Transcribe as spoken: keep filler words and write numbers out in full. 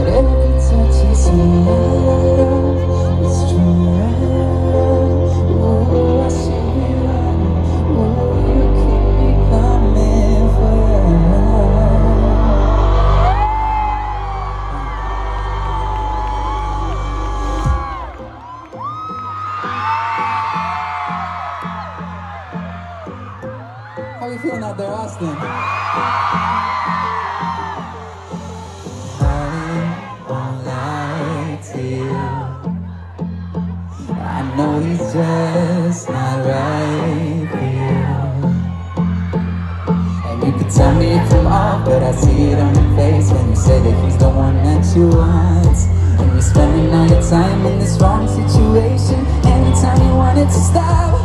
every touch is me. It's true. Oh, I should be running. Oh, you keep me coming for How you feeling out there, Austin? I know he's just not right for you. And you could tell me if I'm off, but I see it on your face when you say that he's the one that you want. And you're spending all your time in this wrong situation. Anytime you want it to stop,